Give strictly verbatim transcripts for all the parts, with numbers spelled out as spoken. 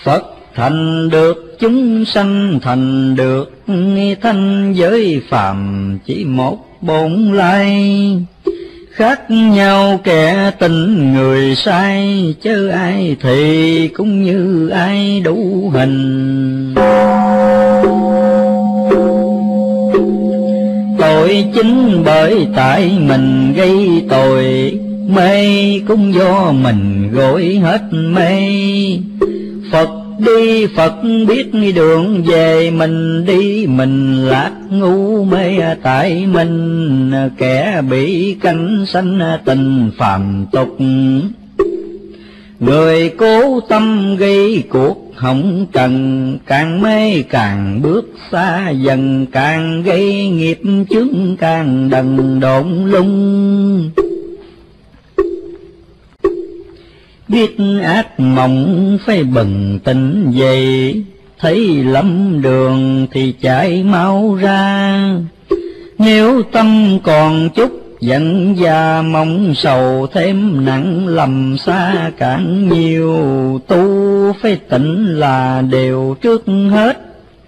Phật thành được chúng sanh thành được thanh giới phàm chỉ một bổn lai. Khác nhau kẻ tình người sai, chớ ai thì cũng như ai đủ hình. Tội chính bởi tại mình gây tội, mê cũng do mình gội hết mê. Phật đi Phật biết đường về, mình đi mình lạc ngu mê tại mình. Kẻ bị canh sanh tình phàm tục, người cố tâm gây cuộc hỏng trần. Càng mê càng bước xa dần, càng gây nghiệp chướng càng đần độn lung. Biết ác mộng phải bừng tỉnh dậy, thấy lắm đường thì chạy mau ra. Nếu tâm còn chút giận và mong sầu, thêm nặng lầm xa càng nhiều. Tu phải tỉnh là điều trước hết,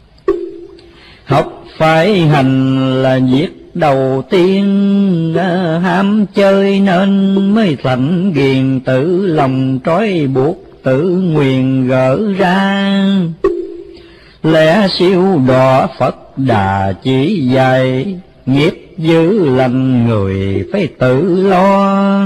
học phải hành là việc đầu tiên. Ham chơi nên mới thành ghiền, tự lòng trói buộc tự nguyện gỡ ra. Lẽ siêu đỏ Phật Đà chỉ dạy, nghiệp dữ lành người phải tự lo.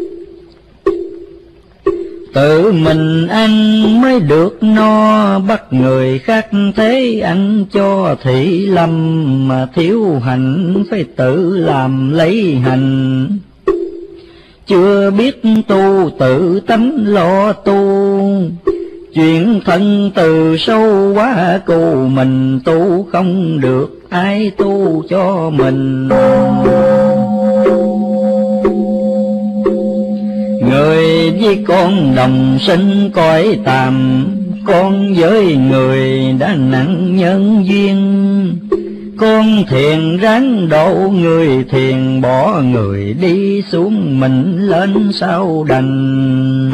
Tự mình ăn mới được no, bắt người khác thế ăn cho thị lâm. Mà thiếu hành phải tự làm lấy hành, chưa biết tu tự tánh lo tu. Chuyện thân từ sâu quá cù, mình tu không được ai tu cho mình. Người với con đồng sinh cõi tạm, con với người đã nặng nhân duyên. Con thiền ráng độ người thiền, bỏ người đi xuống mình lên sao đành.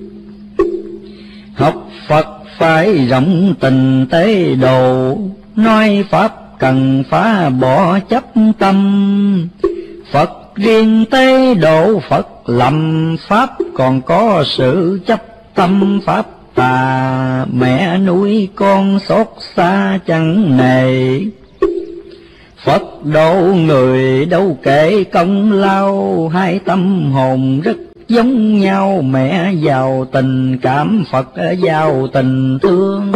Học Phật phải rộng tình tế độ, nói Pháp cần phá bỏ chấp tâm. Phật riêng tế độ Phật lầm, Pháp còn có sự chấp tâm Pháp tà. Mẹ nuôi con xót xa chẳng nề, Phật độ người đâu kể công lao. Hai tâm hồn rất giống nhau, mẹ giàu tình cảm, Phật giàu tình thương.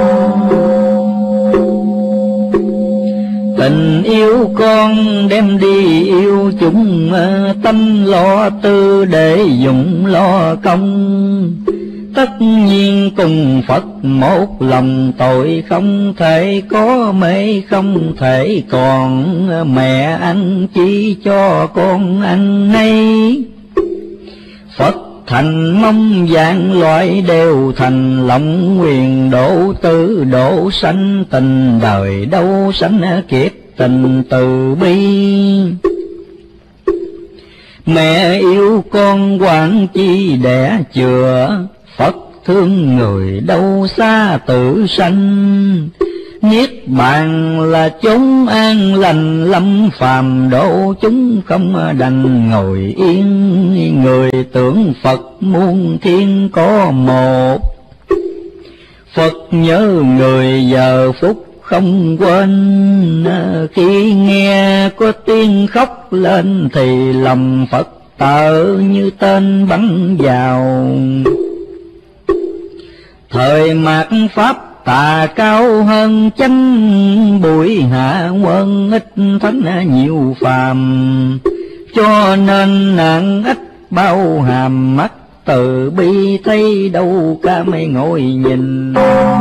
Tình yêu con đem đi yêu chúng, tâm lo tư để dụng lo công. Tất nhiên cùng Phật một lòng, tội không thể có mê không thể còn. Mẹ ăn chi cho con ăn nay, Phật thành mong dạng loại đều thành. Lòng nguyện độ tư độ sanh, tình đời đâu sanh kiếp tình từ bi. Mẹ yêu con quản chi đẻ chừa, Phật thương người đâu xa tự sanh. Niết bàn là chốn an lành, lâm phàm độ chúng không đành ngồi yên. Người tưởng Phật muôn thiên có một, Phật nhớ người giờ phút không quên. Khi nghe có tiếng khóc lên thì lòng Phật tợ như tên bắn vào. Thời mạt Pháp tà cao hơn chánh, bụi hạ quân ít thánh nhiều phàm. Cho nên nạn ít bao hàm, mắt từ bi thấy đâu cả mấy ngồi nhìn.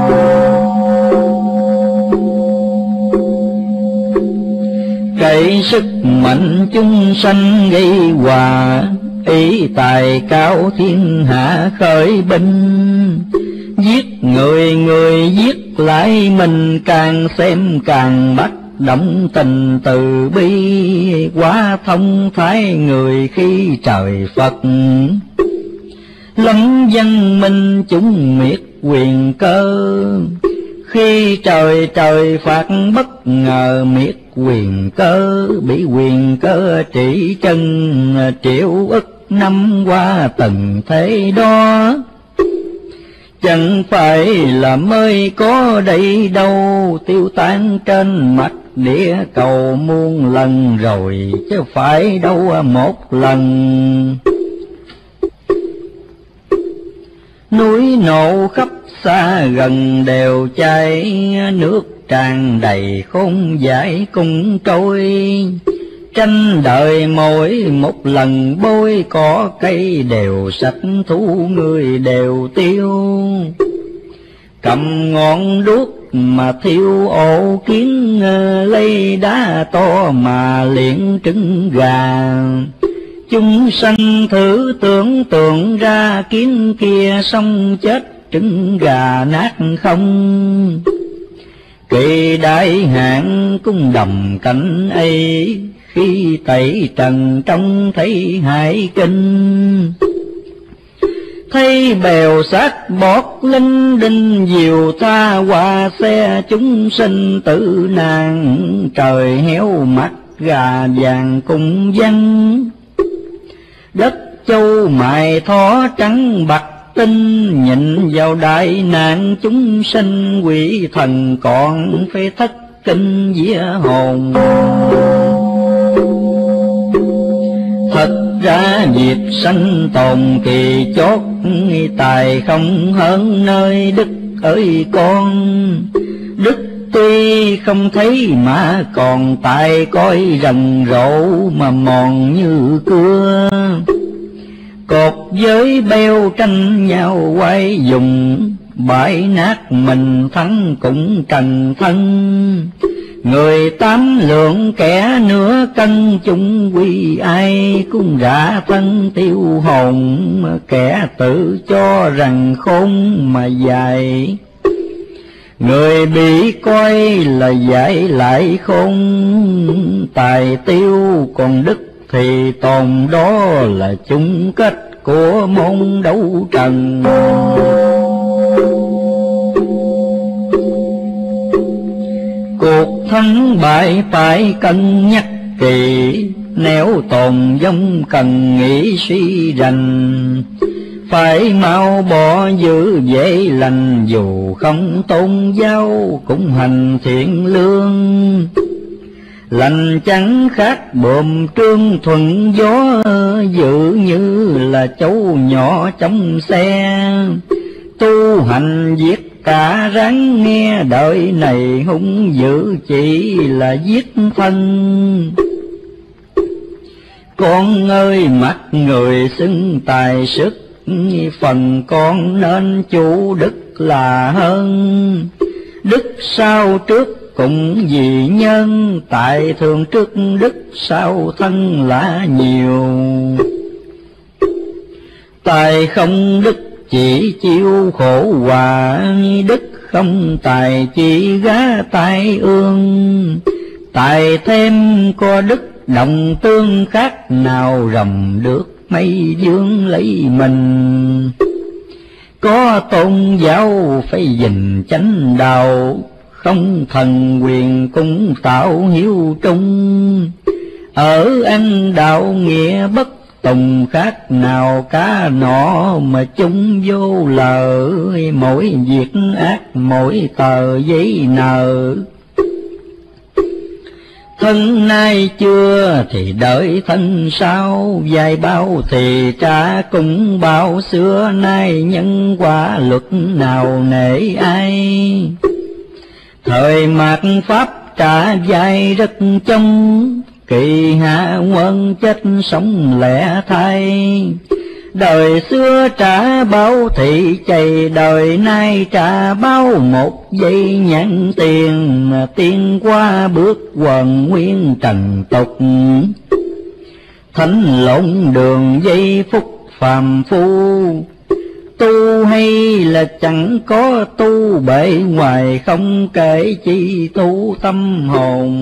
Cậy sức mạnh chúng sanh gây hòa, ý tài cao thiên hạ khởi binh. Giết người người giết lại mình, càng xem càng bắt động tình từ bi. Quá thông thái người khi trời Phật, lâm dân minh chúng miệt quyền cơ. Khi trời trời phạt bất ngờ miết quyền cơ, bị quyền cơ chỉ chân triệu ức năm qua từng thế đó. Chẳng phải là mới có đây đâu, tiêu tan trên mặt địa cầu muôn lần rồi, chứ phải đâu một lần. Núi nổ khắp xa gần đều cháy, nước tràn đầy khôn giải cùng trôi. Tranh đời mỗi một lần bôi cỏ cây đều sạch, thú người đều tiêu. Cầm ngọn đuốc mà thiêu ổ kiến, lấy đá to mà liệng trứng gà. Chúng sanh thử tưởng tượng ra kiến kia xong chết trứng gà nát không. Kỳ đại hạn cung đầm cảnh ấy, khi tẩy trần trông thấy hải kinh. Thấy bèo xác bọt linh đinh diều tha qua xe, chúng sinh tử nạn trời héo mắt gà vàng cùng dân. Đất châu mài thó trắng bạc tinh, nhìn vào đại nạn chúng sinh quỷ thần còn phải thất kinh vía hồn. Thật ra việc sanh tồn kỳ chót, tài không hơn nơi đức ơi con. Đức tuy không thấy mà còn tài coi rầm rộ mà mòn như cưa. Cột với beo tranh nhau quay dùng, bãi nát mình thắng cũng trần thân. Người tám lượng kẻ nửa cân chung quy, ai cũng rã thân tiêu hồn. Kẻ tự cho rằng khôn mà dài, người bị coi là giải lại khôn. Tài tiêu còn đức thì tồn, đó là chung kết của môn đấu trần. Cuộc thắng bại phải cân nhắc kỳ, nếu tồn vong cần nghĩ suy rành. Phải mau bỏ giữ dễ lành, dù không tôn giáo cũng hành thiện lương. Lành chẳng khác bồm trương thuận gió, dự như là cháu nhỏ trong xe. Tu hành giết cả ráng nghe, đời này hung dữ chỉ là giết thân. Con ơi mắt người xưng tài sức, phần con nên chủ đức là hơn. Đức sau trước cũng vì nhân, tại thường trước đức sau thân là nhiều. Tài không đức chỉ chịu khổ hòa, đức không tài chỉ gá tai ương. Tài thêm có đức đồng tương, khác nào rồng được mây dương lấy mình. Có tôn giáo phải gìn chánh đạo, không thần quyền cũng tạo hiếu trung. Ở ăn đạo nghĩa bất tùng, khác nào cá nọ mà chung vô lờ. Mỗi việc ác mỗi tờ giấy nợ, thân nay chưa thì đợi thân sau. Vài bao thì trả cũng bao, xưa nay nhân quả luật nào nể ai. Thời mạt pháp trả dài rất trong, kỳ hạ quân chết sống lẻ thay. Đời xưa trả bao thị chày, đời nay trả bao một giây nhãn tiền. Tiên qua bước quần nguyên trần tục, thánh lộn đường giây phút phàm phu. Tu hay là chẳng có tu, bề ngoài không kể chi tu tâm hồn.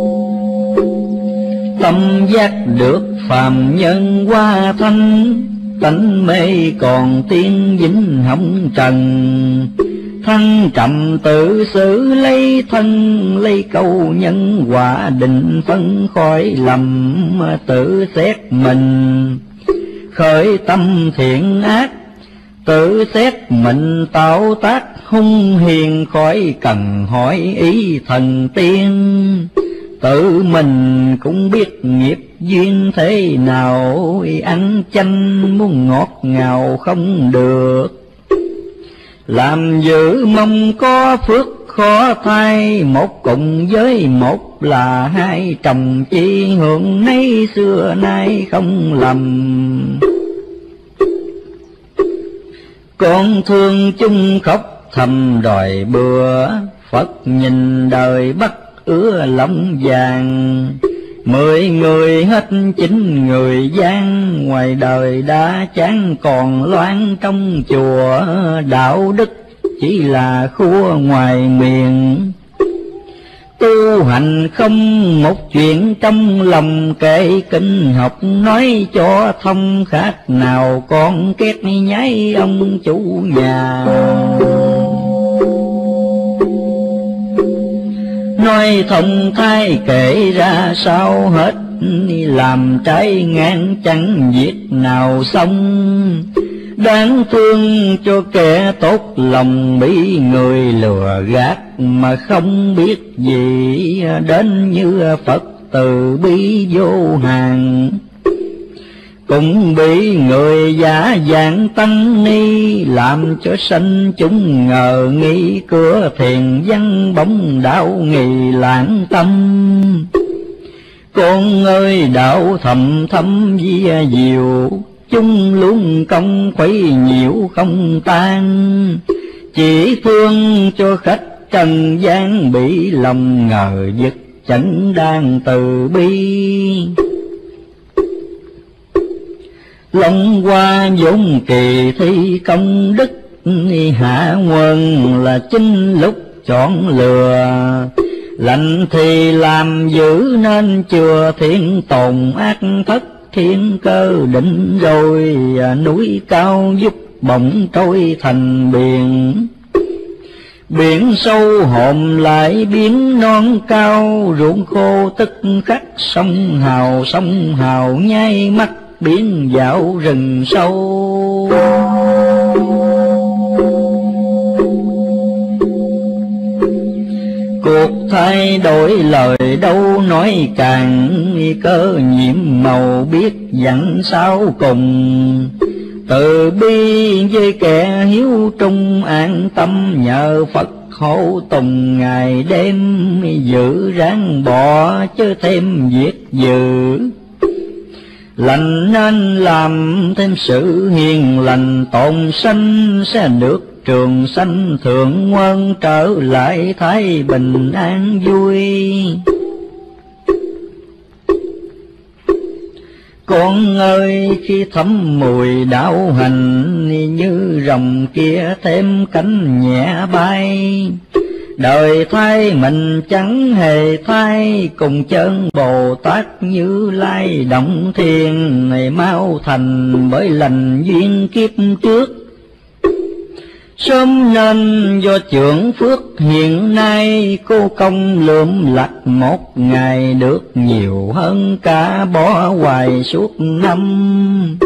Tâm giác được phàm nhân qua thanh, tánh mê còn tiên vĩnh hồng trần. Thăng trầm tự xử lấy thân, lấy câu nhân quả định phân khỏi lầm, tự xét mình khởi tâm thiện ác, tự xét mình tạo tác hung hiền, khỏi cần hỏi ý thần tiên. Tự mình cũng biết nghiệp duyên thế nào, ăn chanh muốn ngọt ngào không được. Làm dữ mong có phước khó thay, một cùng với một là hai, chồng chi hưởng nấy xưa nay không lầm. Con thương chung khóc thầm đòi bữa, Phật nhìn đời bắt ứa lòng vàng. Mười người hết chín người gian, ngoài đời đã chán còn loan trong chùa. Đạo đức chỉ là khua ngoài miệng, tu hành không một chuyện trong lòng. Kể kinh học nói cho thông, khác nào con két nháy ông chủ nhà. Nói thông thai kể ra sao hết, làm trái ngang chẳng việc nào xong. Đáng thương cho kẻ tốt lòng, bị người lừa gạt mà không biết gì. Đến như Phật từ bi vô hạn, cũng bị người giả dạng tăng ni, làm cho sanh chúng ngờ nghi. Cửa thiền văn bóng đạo nghi lãng tâm, con ơi đạo thầm thâm vi diệu. Chúng luôn công khuấy nhiễu không tan, chỉ thương cho khách trần gian, bị lòng ngờ vực chẳng đang từ bi. Long qua vốn kỳ thi công đức, hạ quân là chính lúc chọn lừa. Lành thì làm giữ nên chừa, thiên tồn ác thất thiên cơ định rồi. Núi cao giúp bỗng trôi thành biển, biển sâu hòm lại biến non cao. Ruộng khô tức khắc sông hào, sông hào nhai mắt biến dạo rừng sâu. Cuộc thay đổi lời đâu nói càng, cơ nhiệm màu biết dặn sao cùng. Từ bi với kẻ hiếu trung, an tâm nhờ Phật hộ tùng. Ngày đêm giữ ráng bỏ chứ thêm việc dữ, lành nên làm thêm sự hiền lành. Tồn sanh sẽ được trường sanh thượng quân, trở lại thái bình an vui. Con ơi khi thấm mùi đạo hành, như rồng kia thêm cánh nhẹ bay. Đời thay mình chẳng hề thay, cùng chân Bồ Tát Như Lai động thiên. Này mau thành bởi lành duyên kiếp trước, sớm nên do trưởng phước hiện nay. Cô công lượm lặt một ngày, được nhiều hơn cả bỏ hoài suốt năm.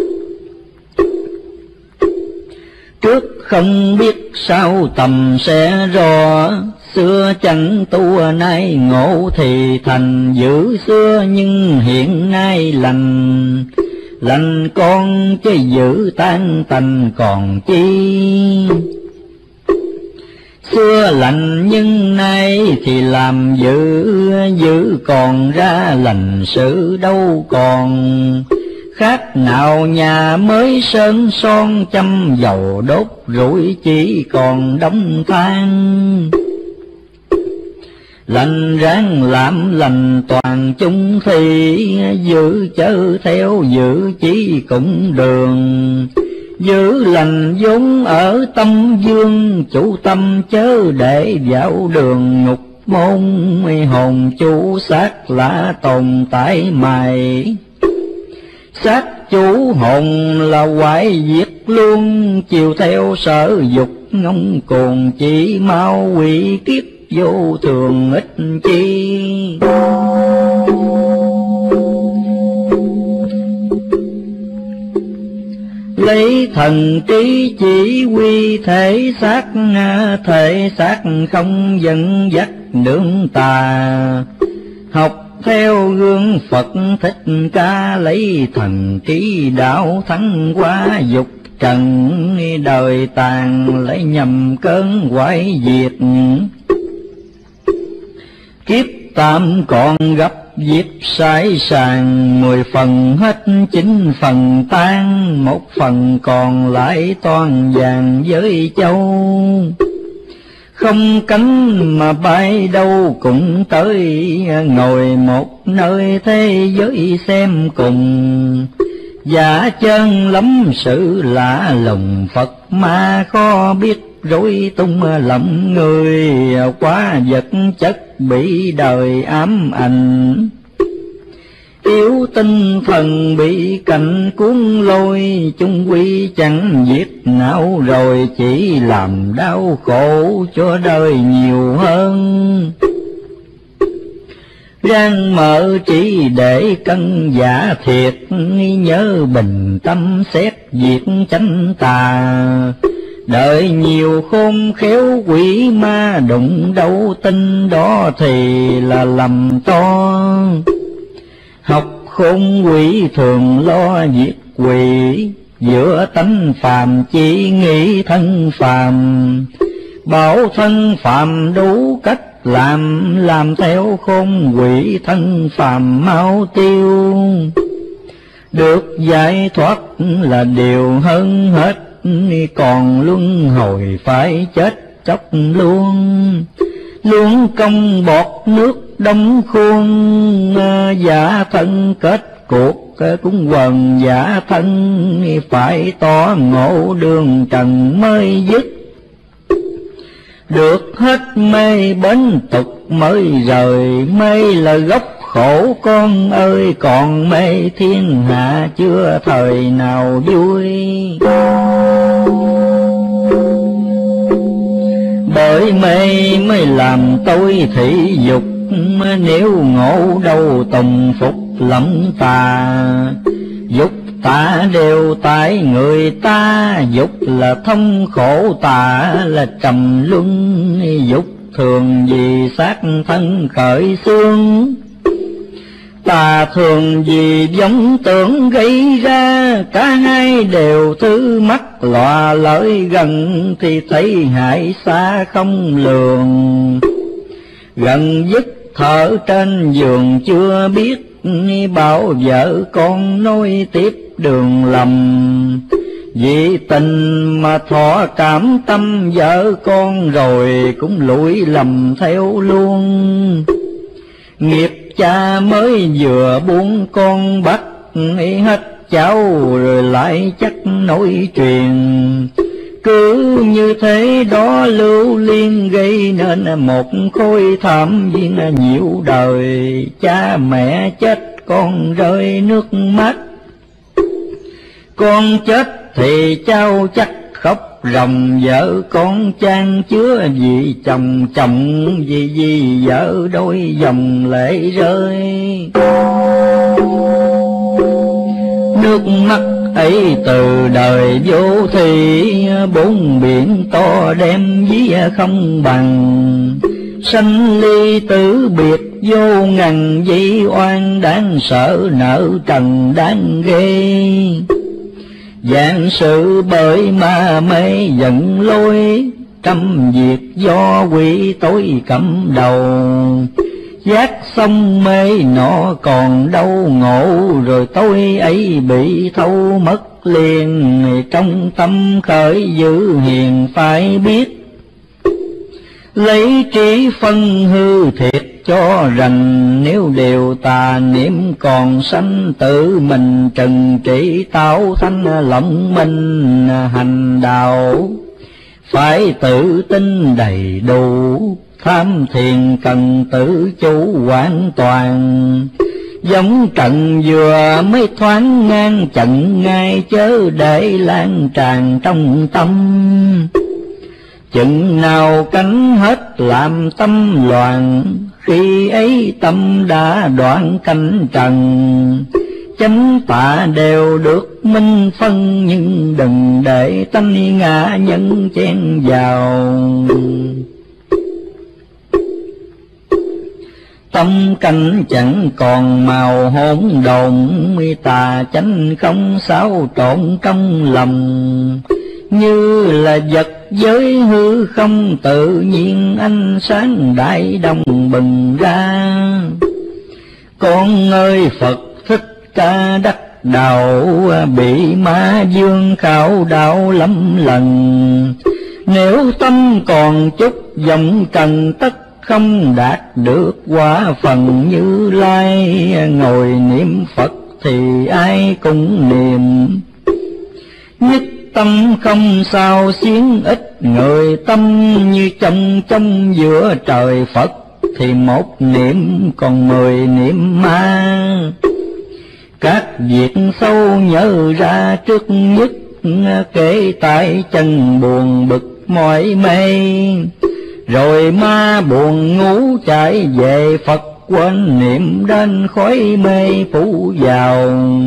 Trước không biết sao tầm sẽ rõ, xưa chẳng tu nay ngộ thì thành. Giữ xưa nhưng hiện nay lành, lành con chứ giữ tan tành còn chi. Xưa lành nhưng nay thì làm giữ, giữ còn ra lành sự đâu còn. Khác nào nhà mới sơn son, châm dầu đốt rủi chỉ còn đống than. Lành ráng làm lành toàn chung thì, giữ chớ theo giữ chỉ cũng đường. Giữ lành vốn ở tâm dương, chủ tâm chớ để vào đường ngục môn. Hồn chủ xác lạ tồn tại mày, xác chủ hồn là quái diệt luôn, chiều theo sở dục ngông cuồng, chỉ mau quỷ kiếp vô thường ích chi. Lấy thần trí chỉ quy thể xác, thể xác không dẫn dắt nương tà. Học theo gương Phật Thích Ca, lấy thần trí đạo thắng quá dục trần, đời tàn lấy nhầm cơn quái diệt. Kiếp tạm còn gấp diếp sái sàng, mười phần hết chín phần tan, một phần còn lại toàn vàng với châu. Không cánh mà bay đâu cũng tới, ngồi một nơi thế giới xem cùng. Giả chân lắm sự lạ lùng, Phật ma khó biết rối tung lầm người, quá vật chất bị đời ám ảnh. Yếu tinh thần bị cảnh cuốn lôi, chung quy chẳng giết não rồi, chỉ làm đau khổ cho đời nhiều hơn. Rang mở chỉ để cân giả thiệt, nhớ bình tâm xét việc chánh tà. Đợi nhiều khôn khéo quỷ ma đụng đâu tin, đó thì là lầm to. Học khôn quỷ thường lo diệt quỷ, giữa tánh phàm chỉ nghĩ thân phàm. Bảo thân phàm đủ cách làm, làm theo khôn quỷ thân phàm mau tiêu. Được giải thoát là điều hơn hết, còn luân hồi phải chết chóc luôn. Luôn công bọt nước đóng khuôn, giả thân kết cuộc cũng quần giả thân. Phải tỏ ngộ đường trần mới dứt, được hết mê bến tục mới rời. Mê là gốc khổ con ơi, còn mê thiên hạ chưa thời nào vui. Bởi mê mới làm tôi thị dục, nếu ngộ đâu tùng phục lắm tà. Dục tà đều tại người ta, dục là thông khổ, tà là trầm luân. Dục thường vì xác thân khởi xương, tà thường vì vọng tưởng gây ra. Cả hai đều thứ mắt lọa lợi gần, thì thấy hại xa không lường. Gần dứt thở trên giường chưa biết, bảo vợ con nối tiếp đường lầm. Vì tình mà thọ cảm tâm vợ con, rồi cũng lụi lầm theo luôn. Nghiệp cha mới vừa buông con bắt hết cháu, rồi lại chắc nối truyền. Cứ như thế đó lưu liên, gây nên một khối thảm viên nhiễu đời. Cha mẹ chết con rơi nước mắt, con chết thì cháu chắc khóc ròng. Vợ con chan chứa vì chồng, chồng vì vì vợ đôi dòng lệ rơi. Nước mắt ấy từ đời vô thị, bốn biển to đem ví không bằng. Sanh ly tử biệt vô ngần, dĩ oan đáng sợ, nợ trần đáng ghê. Dạng sự bởi ma mê giận lôi, trăm việc do quỷ tối cầm đầu. Giác xong mê nọ còn đâu ngộ, rồi tôi ấy bị thâu mất liền. Trong tâm khởi dữ hiền phải biết, lấy trí phân hư thiệt cho rành. Nếu đều tà niệm còn sanh, tự mình trần trị tạo thanh lòng minh hành đạo. Phải tự tin đầy đủ, tham thiền cần tự chủ hoàn toàn. giống trận vừa mới thoáng ngang trận ngay, chớ để lan tràn trong tâm. Chừng nào cánh hết làm tâm loạn, khi ấy tâm đã đoạn cánh trần. Chánh tà đều được minh phân, nhưng đừng để tánh ngã nhân chen vào. Tâm cảnh chẳng còn màu hỗn độn, tà chánh không xáo trộn trong lòng. Như là vật giới hư không tự nhiên, ánh sáng đại đồng bừng ra. Con ơi Phật Thích Ca đắc đạo, bị ma dương khảo đạo lắm lần. Nếu tâm còn chút vọng trần, tất không đạt được quả phần Như Lai. Ngồi niệm Phật thì ai cũng niệm, nhất tâm không sao xiến ít người. Tâm như trong trong giữa trời Phật, thì một niệm còn mười niệm ma. Các việc sâu nhớ ra trước nhất, kể tại chân buồn bực mỏi mê. Rồi ma buồn ngủ chạy về Phật, quên niệm đến khói mê phủ vào.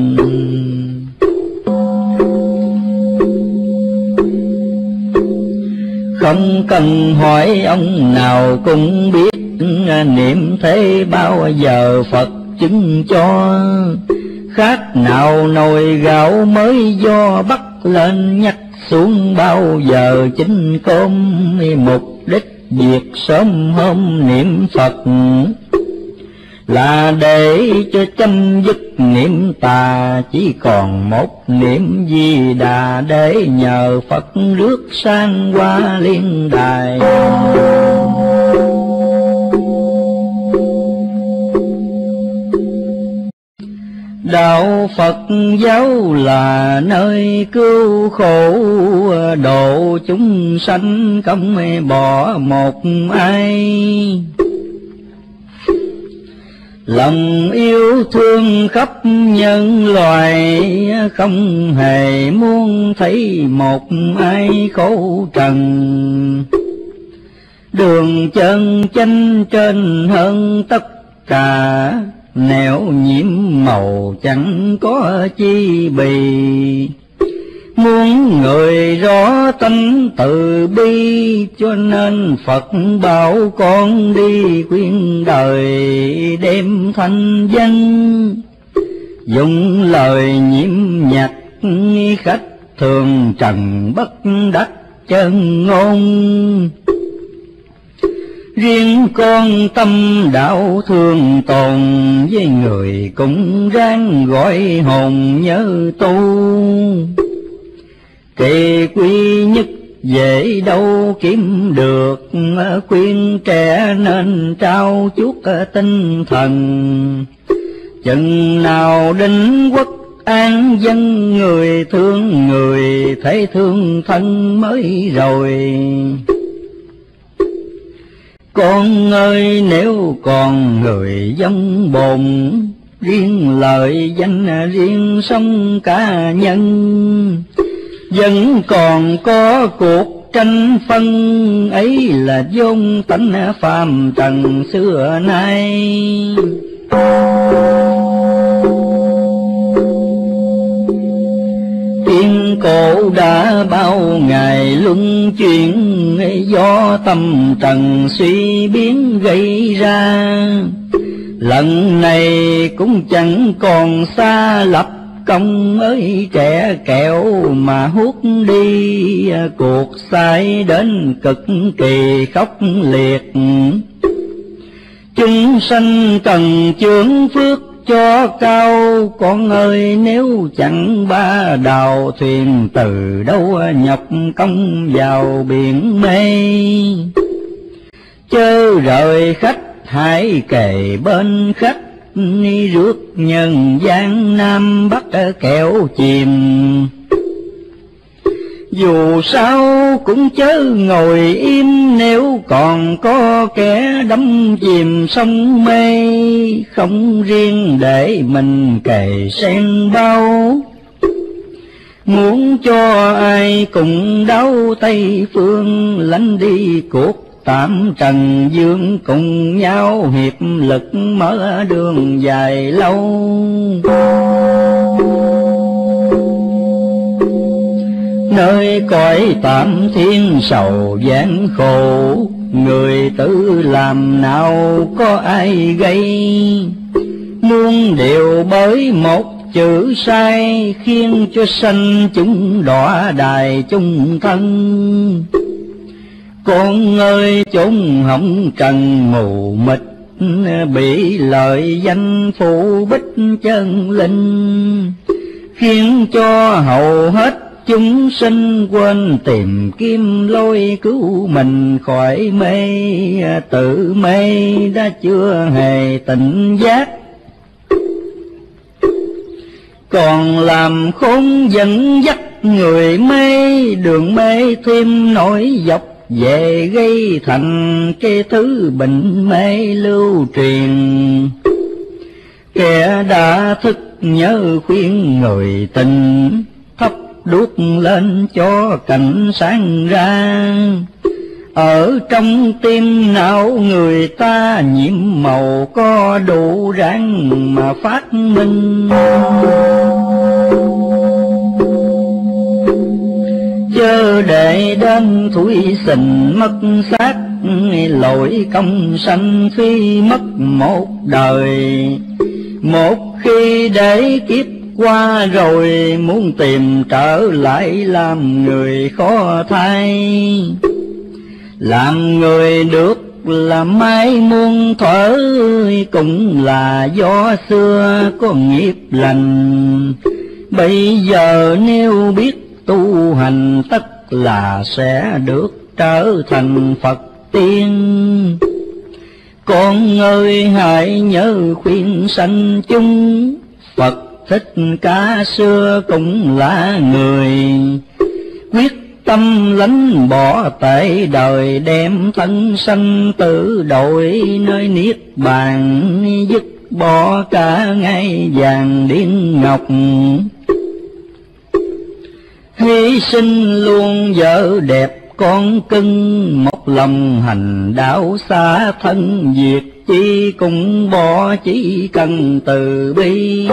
Không cần hỏi ông nào cũng biết, niệm thế bao giờ Phật chứng cho. Khác nào nồi gạo mới do bắt lên, nhắc xuống bao giờ chính cơm. Mục đích việc sớm hôm niệm Phật, là để cho chấm dứt niệm tà. Chỉ còn một niệm Di Đà, để nhờ Phật rước sang qua liên đài. Đạo Phật giáo là nơi cứu khổ, độ chúng sanh không bỏ một ai. Lòng yêu thương khắp nhân loài, không hề muốn thấy một ai khổ trần. Đường chân chánh trên hơn tất cả, nẻo nhiễm màu chẳng có chi bì. Muốn người rõ tánh từ bi, cho nên Phật bảo con đi khuyên đời đem thanh danh. Dùng lời nhiễm nhạc khách thường trần bất đắc chân ngôn. Riêng con tâm đạo thương tồn, với người cũng ráng gọi hồn nhớ tu. Kỳ quy nhất dễ đâu kiếm được, khuyên trẻ nên trao chút tinh thần. Chừng nào định quốc an dân, người thương người thấy thương thân mới rồi. Con ơi nếu còn người giống bồn, riêng lợi danh riêng sống cá nhân. Vẫn còn có cuộc tranh phân, ấy là vốn tánh phàm trần xưa nay. Thiên cổ đã bao ngày luân chuyển, do tâm trần suy biến gây ra. Lần này cũng chẳng còn xa lập công, ơi trẻ kẹo mà hút đi. Cuộc sai đến cực kỳ khốc liệt, chúng sanh cần chướng phước cho cao. Con ơi nếu chẳng ba đào, thuyền từ đâu nhọc công vào biển mê. Chớ rời khách hãy kề bên khách, ni rước nhân gian Nam Bắc kẻo chìm. Dù sao cũng chớ ngồi im, nếu còn có kẻ đắm chìm sông mê, không riêng để mình cày sen bao. Muốn cho ai cùng đáo Tây phương, lánh đi cuộc tạm trần dương, cùng nhau hiệp lực mở đường dài lâu. Nơi cõi tạm thiên sầu gian khổ, người tự làm nào có ai gây. Muôn điều bởi một chữ sai, khiến cho sanh chúng đọa đài chung thân. Con ơi chốn hồng trần mù mịt, bị lợi danh phụ bích chân linh, khiến cho hầu hết chúng sinh quên tìm kiếm lối cứu mình khỏi mê. Tự mê đã chưa hề tỉnh giác, còn làm khốn dẫn dắt người mê. Đường mê thêm nổi dọc về, gây thành cái thứ bệnh mê lưu truyền. Kẻ đã thức nhớ khuyên người tình, thắp đuốc lên cho cảnh sáng ra. Ở trong tim não người ta nhiễm màu, có đủ ráng mà phát minh. Chớ để đến thủy sình mất xác, lỗi công sanh khi mất một đời. Một khi để kiếp qua rồi, muốn tìm trở lại làm người khó thay. Làm người được làm mai muôn thuở, cũng là do xưa có nghiệp lành. Bây giờ nếu biết tu hành, tất là sẽ được trở thành Phật tiên. Con ơi hãy nhớ khuyên sanh chung, Phật Thích Ca xưa cũng là người. Quyết tâm lánh bỏ tệ đời, đem thân sanh tử đổi nơi niết bàn. Dứt bỏ cả ngai vàng điên ngọc, hy sinh luôn vợ đẹp con cưng. Một lòng hành đạo xa thân, việc chi cũng bỏ, chỉ cần từ bi.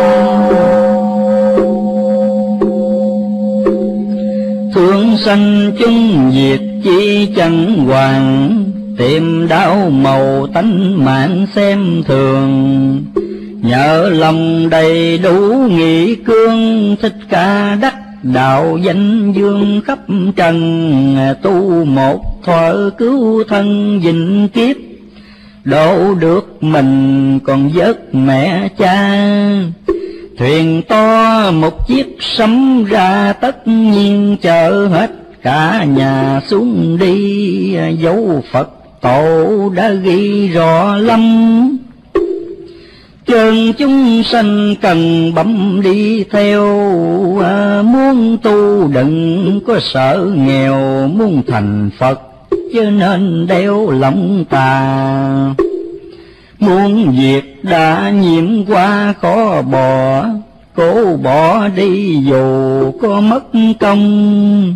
Thương sanh chung việc chi chẳng hoàng, tìm đau màu tánh mạng xem thường. Nhờ lòng đầy đủ nghị cương, Thích Ca đắc đạo danh dương khắp trần. Tu một thuở cứu thân vĩnh kiếp, độ được mình còn vớt mẹ cha. Thuyền to một chiếc sấm ra, tất nhiên chở hết cả nhà xuống đi. Dấu Phật tổ đã ghi rõ lắm, chân chúng sanh cần bấm đi theo. À, muốn tu đừng có sợ nghèo, muốn thành Phật chứ nên đeo lòng tà. Muôn việc đã nhiễm qua khó bỏ, cố bỏ đi dù có mất công.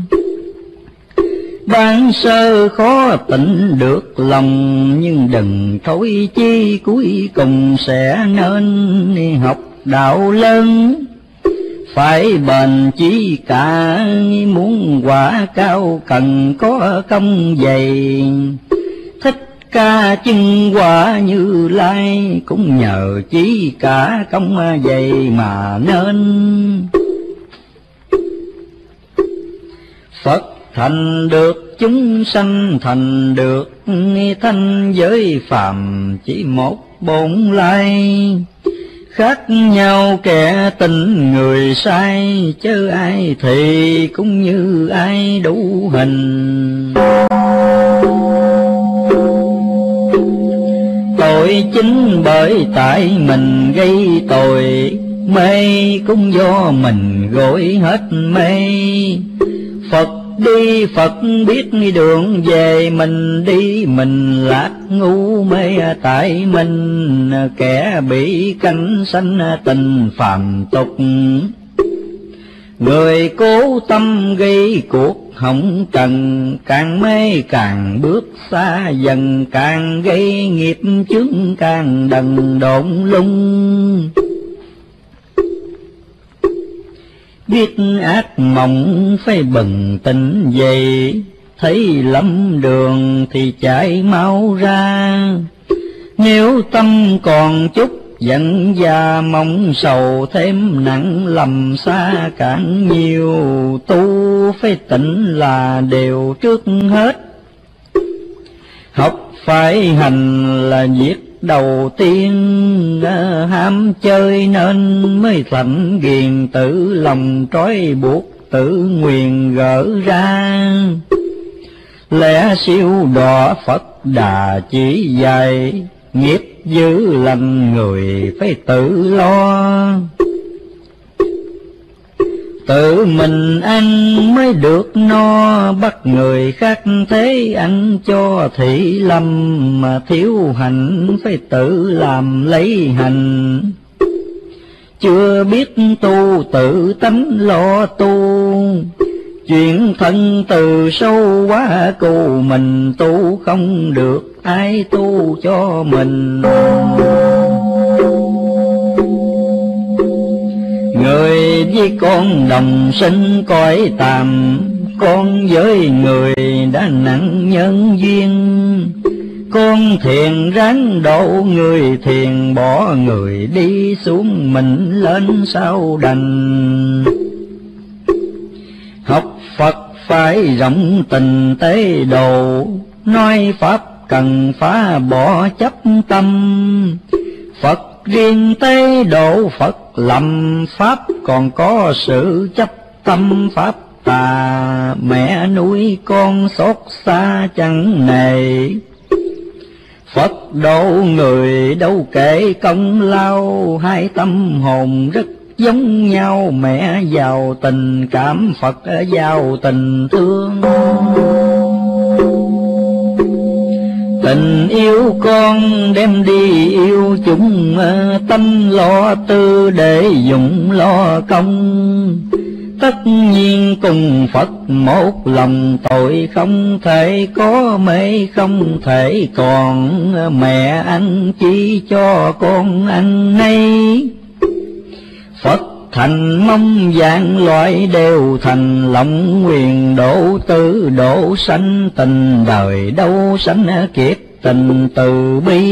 Ban sơ khó tỉnh được lòng, nhưng đừng thối chi cuối cùng sẽ nên học đạo lớn. Phải bền chí cả, muốn quả cao cần có công dày. Thích Ca chứng quả Như Lai, cũng nhờ chí cả công dày mà nên. Phật thành được, chúng sanh thành được, thanh giới phàm chỉ một bổn lai. Khác nhau kẻ tình người sai, chớ ai thì cũng như ai đủ hình. Tội chính bởi tại mình gây tội, mê cũng do mình gội hết mê. Phật đi Phật biết đường về, mình đi mình lạc ngu mê tại mình, kẻ bị canh sanh tình phàm tục. Người cố tâm gây cuộc hỏng trần, càng mê càng bước xa dần, càng gây nghiệp chướng càng đần độn lung. Biết ác mộng phải bừng tỉnh dậy, thấy lầm đường thì chạy mau ra. Nếu tâm còn chút giận già mong sầu, thêm nặng lầm xa càng nhiều. Tu phải tỉnh là điều trước hết, học phải hành là việc đầu tiên. Ham chơi nên mới thành ghiền, tự lòng trói buộc tự nguyền gỡ ra. Lẽ siêu đỏ Phật Đà chỉ dạy, nghiệp dữ lành người phải tự lo. Tự mình ăn mới được no, bắt người khác thế ăn cho thị lâm. Mà thiếu hành phải tự làm lấy hành, chưa biết tu tự tánh lo tu. Chuyện thân từ sâu quá cù, mình tu không được ai tu cho mình. Người với con đồng sinh cõi tạm, con với người đã nặng nhân duyên. Con thiền ráng độ người thiền, bỏ người đi xuống mình lên sao đành. Học Phật phải rộng tình tế độ, nói Pháp cần phá bỏ chấp tâm. Phật riêng tế độ Phật lầm, Pháp còn có sự chấp tâm Pháp tà. Mẹ nuôi con xót xa chẳng nề, Phật độ người đâu kể công lao. Hai tâm hồn rất giống nhau, mẹ giàu tình cảm, Phật giàu tình thương. Tình yêu con đem đi yêu chúng, tâm lo tư để dụng lo công. Tất nhiên cùng Phật một lòng, tội không thể có mê không thể còn. Mẹ ăn chi cho con ăn nay, Phật thành mong dạng loại đều thành. Lòng nguyện độ tư độ sanh, tình đời đâu sanh kiếp tình từ bi.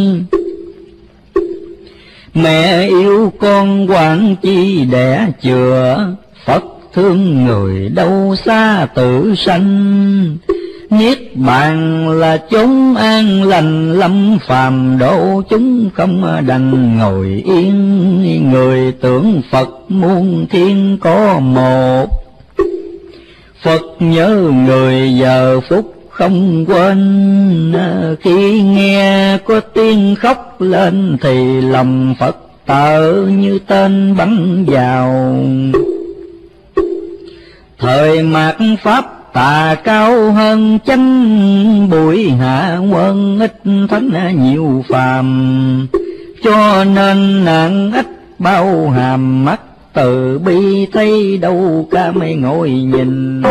Mẹ yêu con quản chi đẻ chừa, Phật thương người đâu xa tự sanh. Niết bàn là chốn an lành, lâm phàm độ chúng không đành ngồi yên. Người tưởng Phật muôn thiên có một, Phật nhớ người giờ phút không quên. Khi nghe có tiếng khóc lên thì lòng Phật tợ như tên bắn vào. Thời mạt Pháp tà cao hơn chánh, bụi hạ quân ít thánh nhiều phàm. Cho nên nạn ít bao hàm, mắt từ bi thấy đâu cả mấy ngồi nhìn.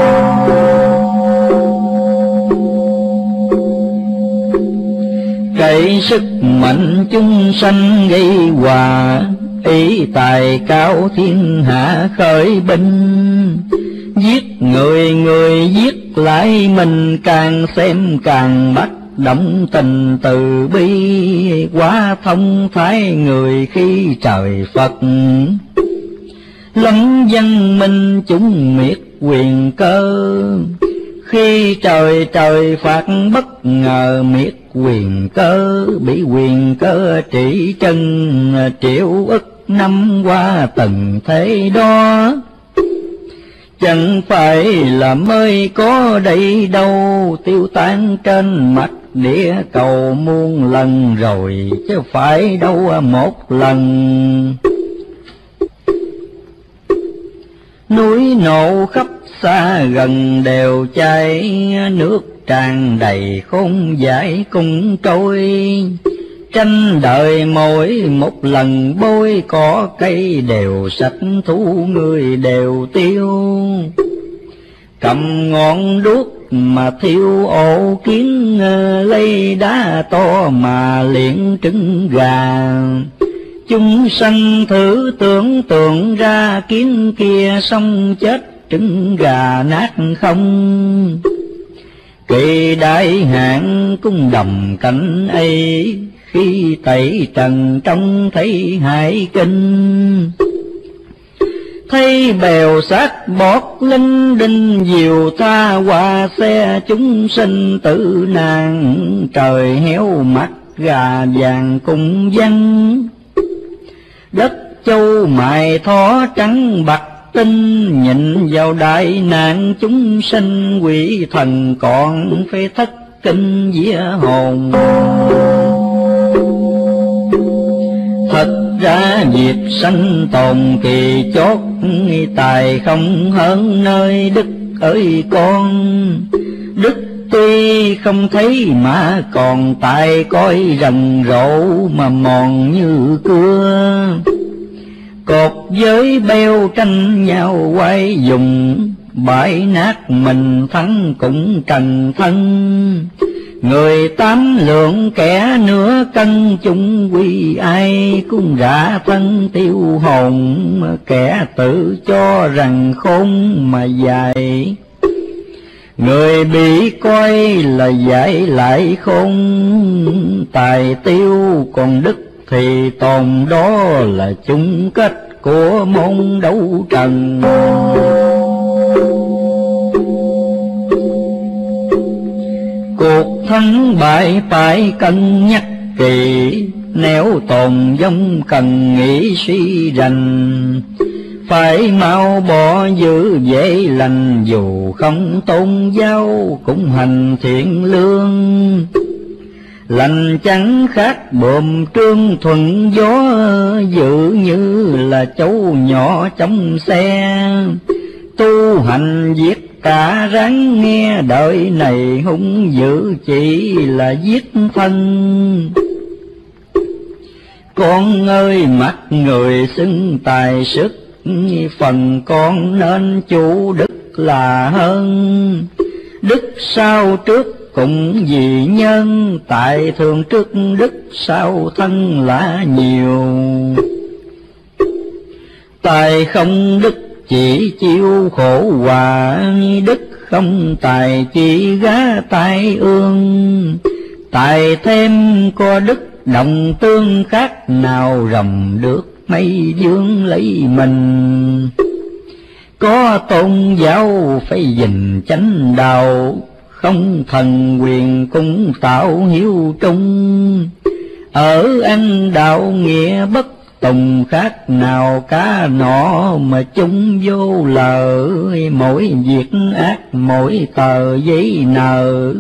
Cậy sức mạnh chúng sanh gây hòa, ý tài cao thiên hạ khởi binh. Giết người người giết lại mình, càng xem càng bắt động tình từ bi. Quá thông thái người khi trời Phật, lâm dân minh chúng miệt quyền cơ. Khi trời trời phạt bất ngờ miệt quyền cơ, bị quyền cơ trị chân triệu ức năm qua từng thế đó. Chẳng phải là mới có đây đâu, tiêu tan trên mặt địa cầu muôn lần rồi, chứ phải đâu một lần. Núi nổ khắp xa gần đều cháy, nước tràn đầy khôn giải cùng trôi. Tranh đời mỗi một lần bôi, cỏ cây đều sạch, thú người đều tiêu. Cầm ngọn đuốc mà thiêu ổ kiến, lấy đá to mà liệng trứng gà. Chúng sanh thử tưởng tượng ra, kiến kia xong chết trứng gà nát không. Kỳ đại hạn cung đồng cảnh ấy, khi tẩy trần trông thấy hải kinh. Thấy bèo xác bọt linh đinh, diều tha qua xe chúng sinh tử nạn. Trời héo mắt gà vàng cùng dân, đất châu mài thó trắng bạc tinh. Nhịn vào đại nạn chúng sinh, quỷ thần còn phải thất kinh vía hồn. Thật ra việc sanh tồn kỳ chót, tài không hơn nơi đức ơi con. Đức tuy không thấy mà còn, tài coi rầm rộ mà mòn như cưa. Cột giới beo tranh nhau quay dùng, bãi nát mình thắng cũng trần thân. Người tám lượng kẻ nửa cân, chung quy ai cũng rã thân tiêu hồn. Kẻ tự cho rằng khôn mà dài, người bị coi là giải lại khôn. Tài tiêu còn đức thì tồn, đó là chung kết của môn đấu trần. Cuộc thắng bại phải cân nhắc kỳ, nếu tồn vong cần nghĩ suy rành. Phải mau bỏ giữ dễ lành, dù không tôn giáo cũng hành thiện lương. Lành chẳng khác bồm trương thuận gió, dự như là cháu nhỏ trong xe. Tu hành giết cả ráng nghe, đời này hung dữ chỉ là giết thân. Con ơi mắt người xưng tài sức, phần con nên chủ đức là hơn. Đức sau trước cũng vì nhân, tại thường trước đức sau thân là nhiều. Tài không đức chỉ chịu khổ hòa, đức không tài chỉ gá tai ương. Tài thêm có đức đồng tương, khác nào rồng được mây dương lấy mình. Có tôn giáo phải gìn chánh đạo, không thần quyền cũng tạo hiếu trung. Ở ăn đạo nghĩa bất tùng, khác nào cá nọ mà chung vô lờ. Mỗi việc ác mỗi tờ giấy nợ,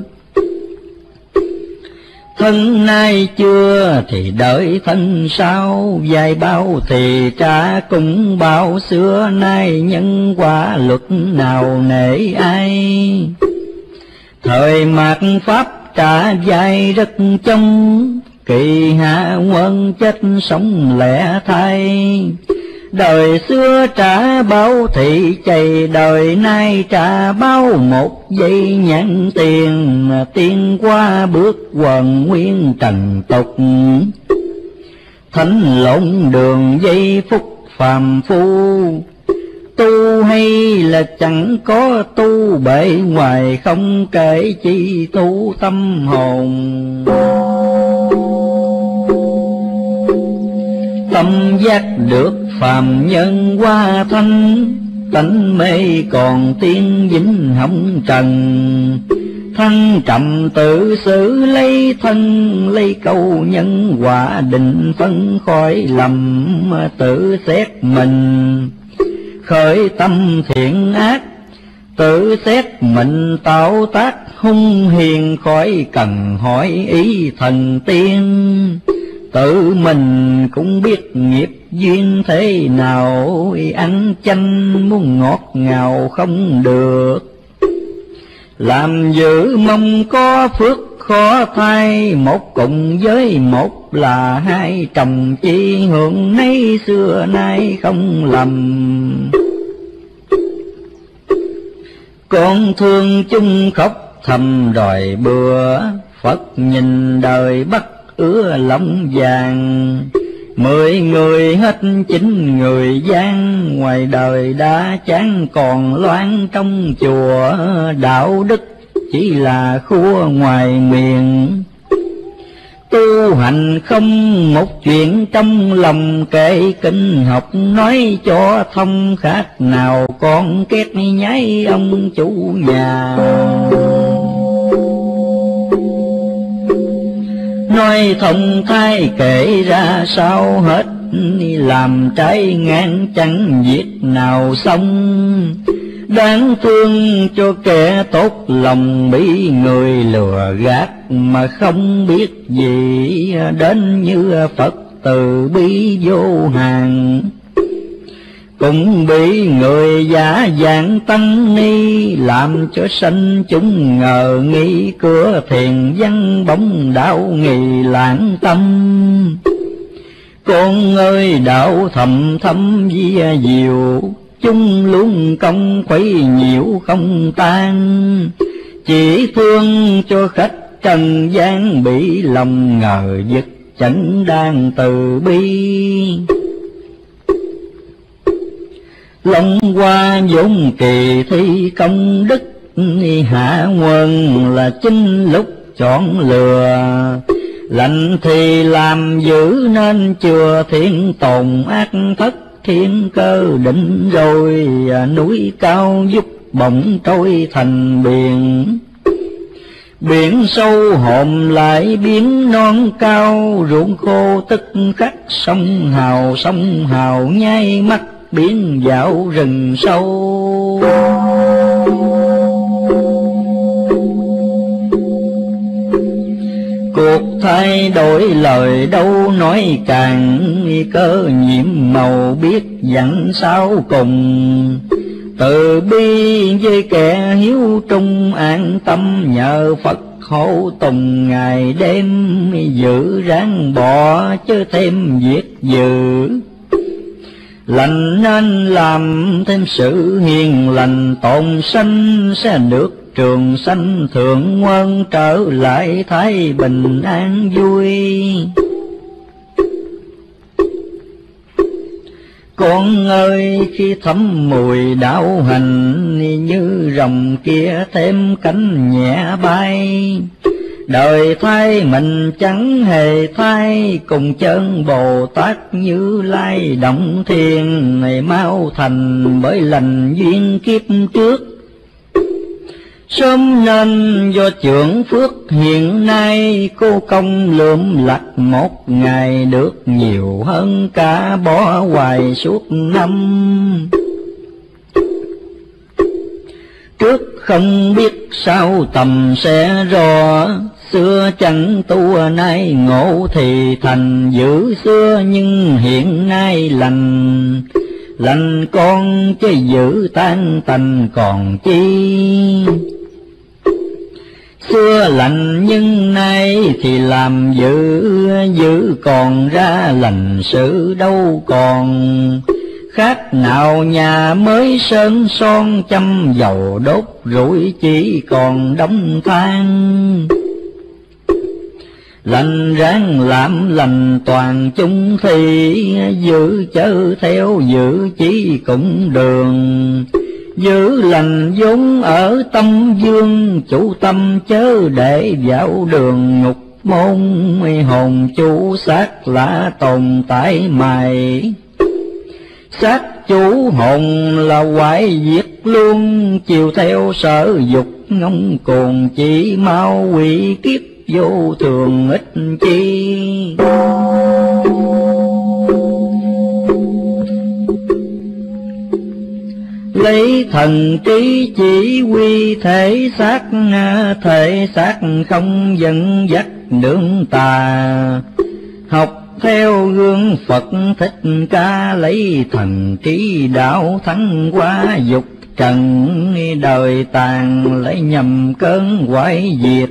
thân nay chưa thì đợi thân sau. Vài bao thì trả cũng bao, xưa nay nhân quả luật nào nể ai. Thời mạt pháp trả dài rất trong, kỳ hạ quân chết sống lẻ thay. Đời xưa trả bao thị chày, đời nay trả bao một giây nhãn tiền. Tiên qua bước quần nguyên trần tục, thánh lộn đường giây phút phàm phu. Tu hay là chẳng có tu, bề ngoài không kể chi tu tâm hồn. Tâm giác được phàm nhân qua thanh, tánh mê còn tiên vĩnh hồng trần. Thân trầm tự xử lấy thân, lấy câu nhân quả định phân khỏi lầm. Tự xét mình khởi tâm thiện ác, tự xét mình tạo tác hung hiền, khỏi cần hỏi ý thần tiên. Tự mình cũng biết nghiệp duyên thế nào, ăn chanh muốn ngọt ngào không được. Làm dữ mong có phước khó thay, một cùng với một là hai, chồng chi hưởng nấy xưa nay không lầm. Con thương chung khóc thầm đòi bữa, Phật nhìn đời bắt ứa lòng vàng. Mười người hết chín người gian, ngoài đời đã chán còn loan trong chùa. Đạo đức chỉ là khua ngoài miệng, tu hành không một chuyện trong lòng. Kệ kinh học nói cho thông, khác nào con két nháy ông chủ nhà. Nói thông thai kể ra sao hết, làm trái ngang chẳng việc nào xong. Đáng thương cho kẻ tốt lòng, bị người lừa gạt mà không biết gì. Đến như Phật từ bi vô hạn, cũng bị người giả dạng tăng ni, làm cho sanh chúng ngờ nghi. Cửa thiền văn bóng đạo nghi lãng tâm. Con ơi đạo thầm thâm vi diệu, chúng luôn công khuấy nhiễu không tan. Chỉ thương cho khách trần gian, bị lòng ngờ vực chẳng đang từ bi. Long qua vốn kỳ thi công đức, hạ quân là chính lúc chọn lừa. Lành thì làm giữ nên chừa, thiên tồn ác thất thiên cơ định rồi. Núi cao giúp bỗng trôi thành biển, biển sâu hồn lại biến non cao. Ruộng khô tức khắc sông hào, sông hào nhai mắt biến dạo rừng sâu. Cuộc thay đổi lời đâu nói càng, cơ nhiễm màu biết dặn sao cùng. Từ bi với kẻ hiếu trung, an tâm nhờ Phật hộ tùng. Ngày đêm giữ ráng bỏ, chứ thêm việc dữ. Lành nên làm thêm sự hiền lành, tồn sanh sẽ được trường sanh thượng quân. Trở lại thái bình an vui. Con ơi khi thấm mùi đạo hành, như rồng kia thêm cánh nhẹ bay. Đời thay mình chẳng hề thay, cùng chân Bồ Tát Như Lai động thiên. Này mau thành bởi lành duyên kiếp trước, sớm nên do trưởng phước hiện nay. Cô công lượm lặt một ngày, được nhiều hơn cả bỏ hoài suốt năm. Trước không biết sao tầm sẽ rõ, xưa chẳng tu nay ngộ thì thành. Giữ xưa nhưng hiện nay lành, lành con chứ giữ tan tành còn chi. Xưa lành nhưng nay thì làm giữ, giữ còn ra lành sự đâu còn. Khác nào nhà mới sơn son, châm dầu đốt rủi chỉ còn đống than. Lành ráng làm lành toàn chung thì, giữ chớ theo giữ chỉ cũng đường. Giữ lành vốn ở tâm dương, chủ tâm chớ để vào đường ngục môn. Hồn chủ xác lạ tồn tại mày, xác chủ hồn là hoại diệt luôn. Chiều theo sở dục ngông cuồng, chỉ mau quỷ kiếp vô thường ích chi. Lấy thần trí chỉ quy thể xác, thể xác không dẫn dắt đường tà. Học theo gương Phật Thích Ca, lấy thần trí đạo thắng qua dục trần, đời tàn lấy nhầm cơn hoại diệt.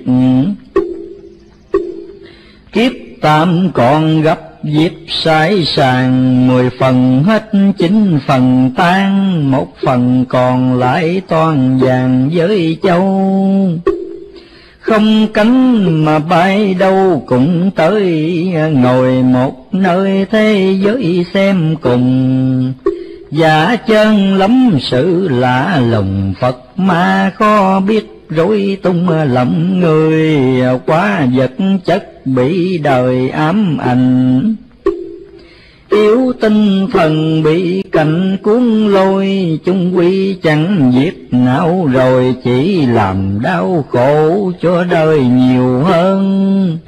Kiếp tam còn gấp dịp sải sàng, mười phần hết chín phần tan, một phần còn lại toàn vàng với châu. Không cánh mà bay đâu cũng tới, ngồi một nơi thế giới xem cùng. Giả chân lắm sự lạ lùng, Phật ma khó biết rối tung lòng người, quá vật chất bị đời ám ảnh. Yếu tinh thần bị cảnh cuốn lôi, chung quy chẳng giết não rồi, chỉ làm đau khổ cho đời nhiều hơn.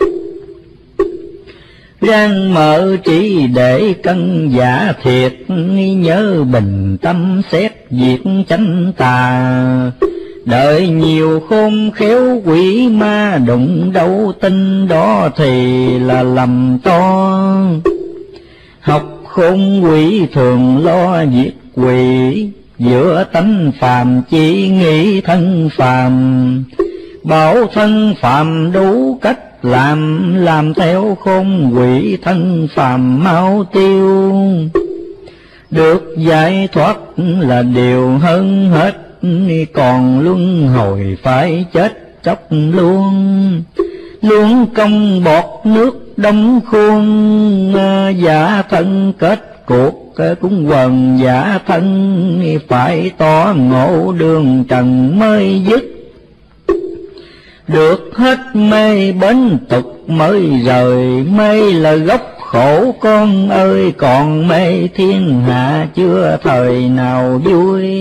Ráng mở trí để cân giả thiệt, nhớ bình tâm xét việc chánh tà. Đợi nhiều khôn khéo quỷ ma đụng đâu tin, đó thì là lầm to. Học khôn quỷ thường lo diệt quỷ, giữa tánh phàm chỉ nghĩ thân phàm. Bảo thân phàm đủ cách làm, làm theo khôn quỷ thân phàm mau tiêu. Được giải thoát là điều hơn hết, còn luân hồi phải chết chóc luôn. Luôn công bọt nước đông khuôn, giả thân kết cuộc cũng quần giả thân. Phải tỏ ngộ đường trần mới dứt, được hết mê bến tục mới rời. Mê là gốc khổ con ơi, còn mê thiên hạ chưa thời nào vui.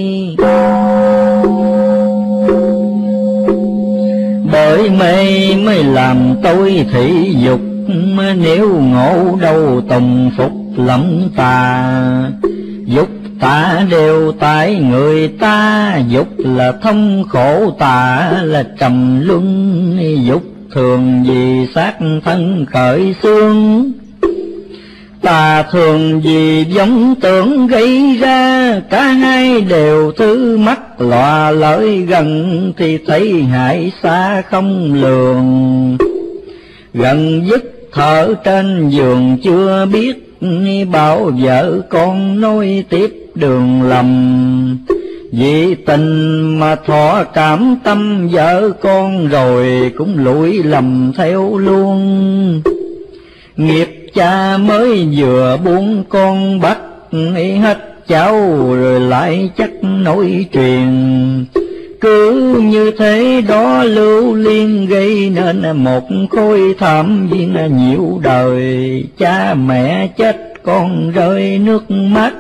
Bởi mê mới làm tôi thị dục, nếu ngộ đâu tùng phục lắm tà. Dục tà đều tại người ta, dục là thông khổ, tà là trầm luân. Dục thường vì xác thân khởi xương, tà thường vì giống tưởng gây ra. Cả hai đều thứ mắt lọa lợi gần, thì thấy hại xa không lường. Gần dứt thở trên giường chưa biết, bảo vợ con nối tiếp đường lầm. Vì tình mà thọ cảm tâm vợ con, rồi cũng lụi lầm theo luôn. Nghiệp cha mới vừa buông con bắt, hết cháu rồi lại chắc nối truyền. Cứ như thế đó lưu liên, gây nên một khối thảm viên nhiều đời. Cha mẹ chết con rơi nước mắt,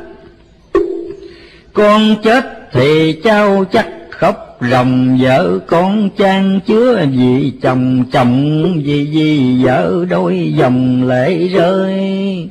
con chết thì cháu chắc khóc ròng. Vợ con chan chứa vì chồng, chồng vì vì vợ đôi dòng lệ rơi.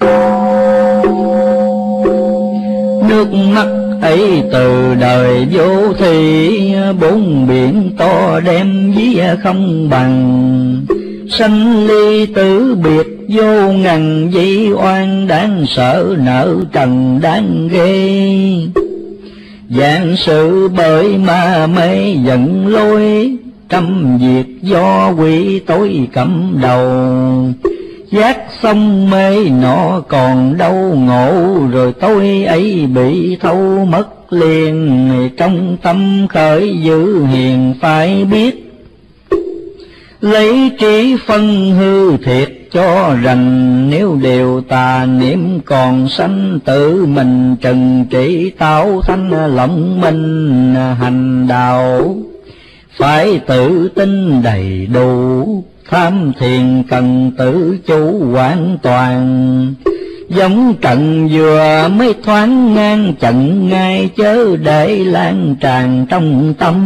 Nước mắt ấy từ đời vô thị, bốn biển to đem ví không bằng. Sanh ly tử biệt vô ngần, dĩ oan đáng sợ nợ trần đáng ghê. Dạng sự bởi ma mê giận lôi, trăm việc do quỷ tối cầm đầu. Giác xong mê nọ còn đâu ngộ, rồi tôi ấy bị thâu mất liền. Trong tâm khởi dữ hiền phải biết, lấy trí phân hư thiệt cho rành. Nếu đều tà niệm còn sanh, tự mình trần trị tạo thanh lòng minh hành đạo. Phải tự tin đầy đủ, tham thiền cần tự chủ hoàn toàn. Giống trận vừa mới thoáng ngang trận ngay, chớ để lan tràn trong tâm.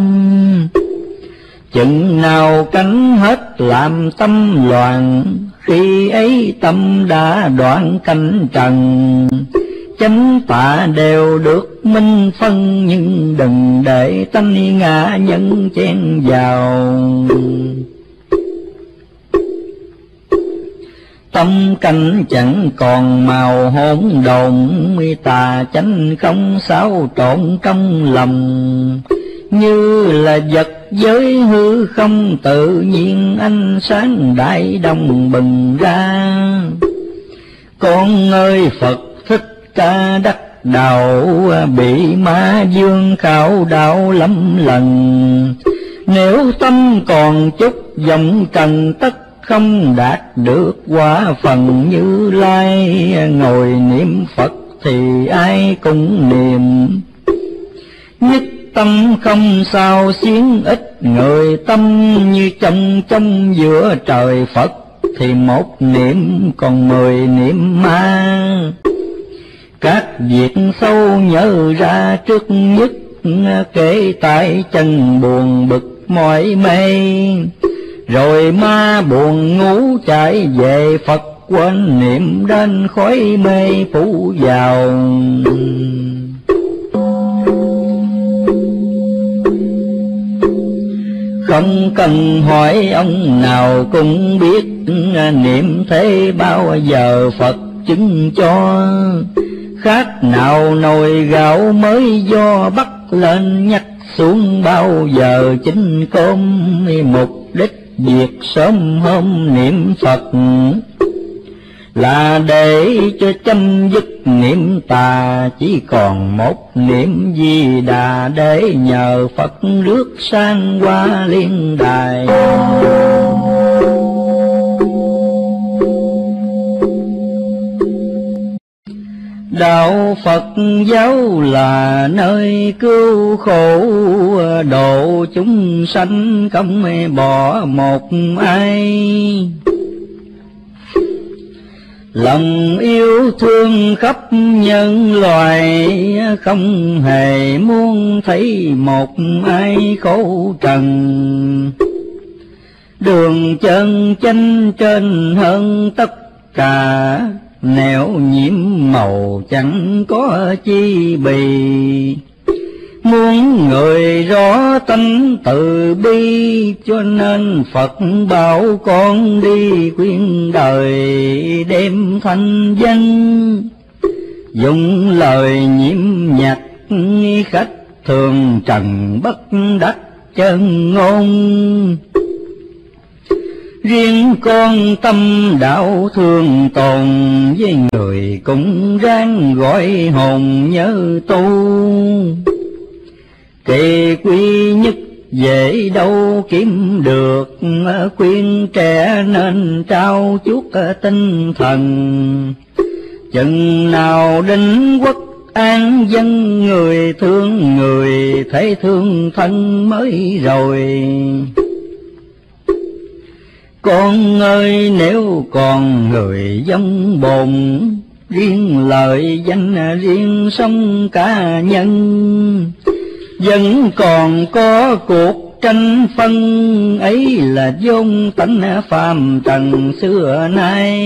Chừng nào cánh hết làm tâm loạn, khi ấy tâm đã đoạn cánh trần. Chánh tà đều được minh phân, nhưng đừng để tánh ngã nhân chen vào. Tâm cảnh chẳng còn màu hỗn độn, tà chánh không xáo trộn trong lòng. Như là vật giới hư không tự nhiên ánh sáng đại đồng bừng ra. Con ơi Phật Thích Ca đắc đạo, bị ma dương khảo đạo lắm lần. Nếu tâm còn chút vọng trần tất không đạt được quả phần Như Lai. Ngồi niệm Phật thì ai cũng niệm, nhất tâm không sao xiến ít người. Tâm như trong trong giữa trời Phật, thì một niệm còn mười niệm ma. Các việc sâu nhớ ra trước nhất, kể tại chân buồn bực mỏi mê. Rồi ma buồn ngủ chạy về Phật, quên niệm đến khói mê phủ vào. Không cần hỏi ông nào cũng biết, niệm thế bao giờ Phật chứng cho. Khác nào nồi gạo mới do bắt lên nhắc xuống, bao giờ chính cơm. Mục đích việc sớm hôm niệm Phật, là để cho chấm dứt niệm tà. Chỉ còn một niệm Di Đà, để nhờ Phật rước sang qua liên đài. Đạo Phật giáo là nơi cứu khổ, độ chúng sanh không bỏ một ai. Lòng yêu thương khắp nhân loài, không hề muốn thấy một ai khổ trần. Đường chân chánh trên hơn tất cả, nẻo nhiễm màu chẳng có chi bì. Muốn người rõ tánh từ bi, cho nên Phật bảo con đi khuyên đời đem thanh danh. Dùng lời nhiễm nhạc khách, thường trần bất đắc chân ngôn. Riêng con tâm đạo thương tồn, với người cũng ráng gọi hồn nhớ tu. Kỳ quy nhất dễ đâu kiếm được, khuyên trẻ nên trao chuốt tinh thần. Chừng nào định quốc an dân, người thương người thấy thương thân mới rồi. Con ơi nếu còn người giống bồn, riêng lợi danh riêng sống cá nhân. Vẫn còn có cuộc tranh phân, ấy là vốn tánh phàm trần xưa nay.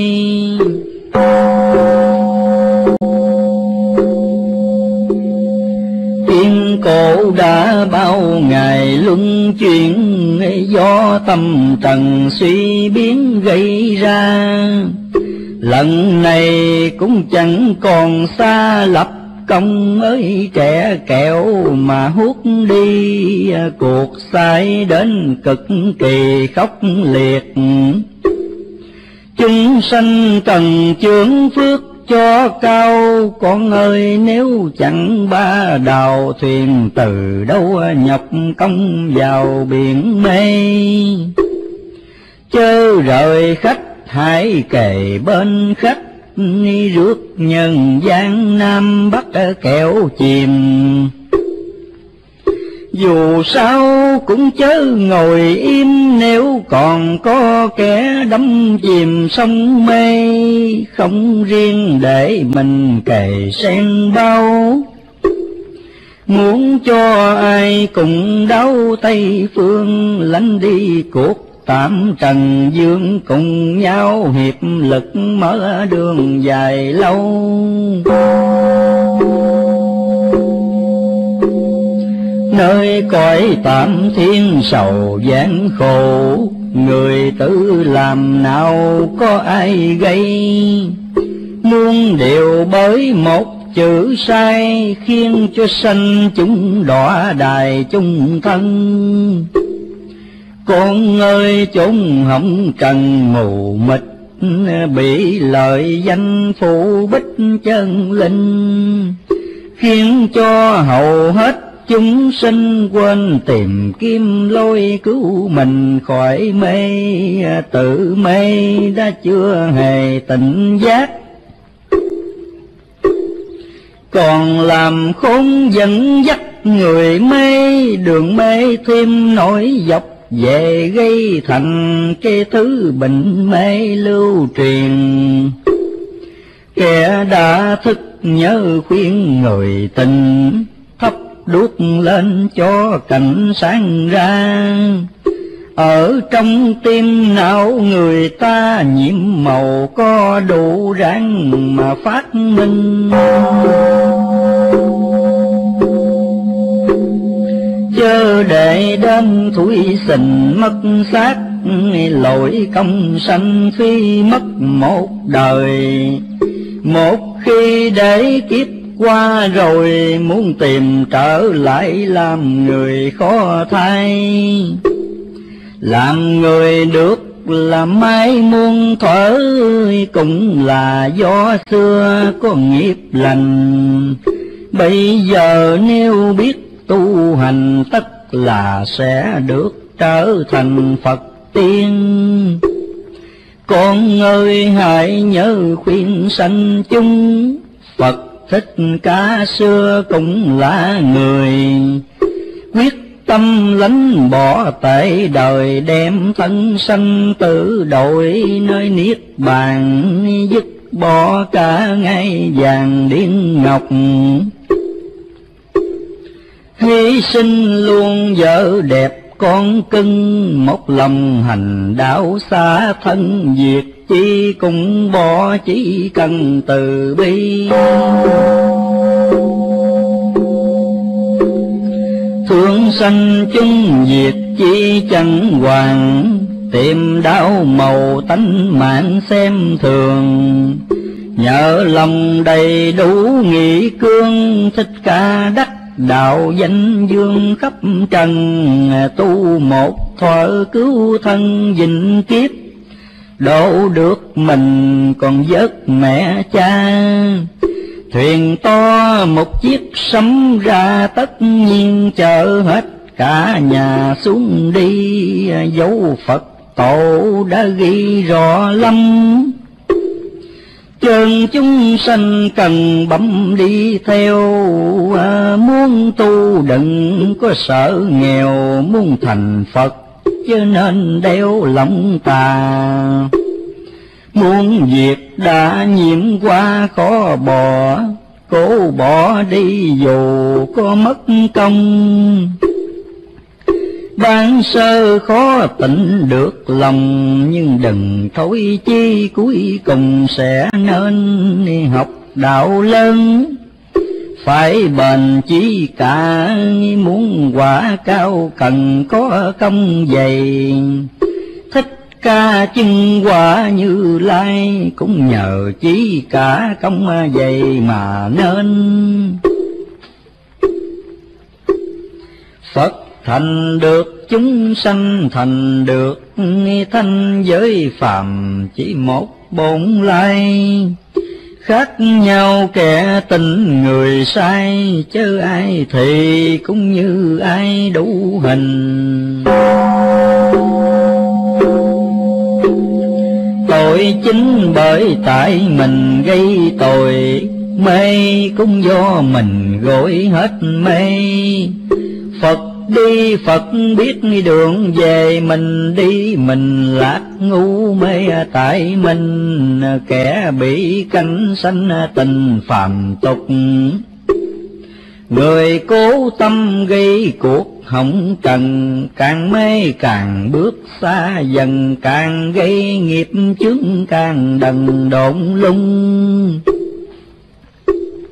Thiên cổ đã bao ngày luân chuyển, do tâm trần suy biến gây ra. Lần này cũng chẳng còn xa lập công, ơi trẻ kẹo mà hút đi. Cuộc sai đến cực kỳ khốc liệt, chúng sanh trần chướng phước cho cao. Con ơi nếu chẳng ba đào, thuyền từ đâu nhập công vào biển mê. Chớ rời khách hãy kề bên khách, rước nhân gian Nam Bắc kẹo chìm. Dù sao cũng chớ ngồi im, nếu còn có kẻ đắm chìm sông mê. Không riêng để mình kề sen bao, muốn cho ai cùng đáo Tây phương. Lánh đi cuộc tạm trần dương, cùng nhau hiệp lực mở đường dài lâu. Nơi cõi tạm thiên sầu gian khổ, người tự làm nào có ai gây. Muôn điều bởi một chữ sai, khiến cho sanh chúng đọa đài chung thân. Con ơi chốn hỏng trần mù mịt, bị lợi danh phụ bích chân linh, khiến cho hầu hết chúng sinh quên tìm kiếm lối cứu mình khỏi mê. Tự mê đã chưa hề tỉnh giác, còn làm khốn dẫn dắt người mê. Đường mê thêm nổi dọc về gây thành cái thứ bệnh mê lưu truyền. Kẻ đã thức nhớ khuyên người tình, thắp đuốc lên cho cảnh sáng ra. Ở trong tim não người ta nhiễm màu, có đủ ráng mà phát minh. Chớ để đến thủy sình mất xác, lỗi công sanh phi mất một đời. Một khi để kiếp qua rồi, muốn tìm trở lại làm người khó thay. Làm người được làm mai muôn thuở, cũng là do xưa có nghiệp lành. Bây giờ nếu biết tu hành, tất là sẽ được trở thành Phật tiên. Con ơi hãy nhớ khuyên sanh chung, Phật Thích Ca xưa cũng là người. Quyết tâm lánh bỏ tệ đời, đem thân sanh tử đổi nơi niết bàn. Dứt bỏ cả ngai vàng điên ngọc, hy sinh luôn vợ đẹp con cưng. Một lòng hành đạo xa thân, việc chi cũng bỏ chỉ cần từ bi. Thương sanh chung việc chi chẳng hoàng, tìm đau màu tánh mạng xem thường. Nhờ lòng đầy đủ nghị cương, Thích Ca đắc đạo danh dương khắp trần. Tu một thuở cứu thân vĩnh kiếp, độ được mình còn vớt mẹ cha. Thuyền to một chiếc sấm ra, tất nhiên chở hết cả nhà xuống đi. Dấu Phật tổ đã ghi rõ lắm, chân chúng sanh cần bấm đi theo. À, muốn tu đừng có sợ nghèo, muốn thành Phật chứ nên đeo lòng tà. Muốn việc đã nhiễm qua khó bỏ, cố bỏ đi dù có mất công. Ban sơ khó tỉnh được lòng, nhưng đừng thối chi cuối cùng sẽ nên học đạo lớn. Phải bền chí cả, muốn quả cao cần có công dày. Thích Ca chứng quả Như Lai, cũng nhờ chí cả công dày mà nên. Phật thành được chúng sanh thành được, thanh giới phàm chỉ một bổn lai. Khác nhau kẻ tình người sai, chớ ai thì cũng như ai đủ hình. Tội chính bởi tại mình gây tội, mê cũng do mình gội hết mê. Phật đi Phật biết đường về, mình đi mình lạc ngu mê tại mình. Kẻ bị cánh sanh tình phàm tục, người cố tâm gây cuộc hỏng trần. Càng mê càng bước xa dần, càng gây nghiệp chướng càng đần độn lung.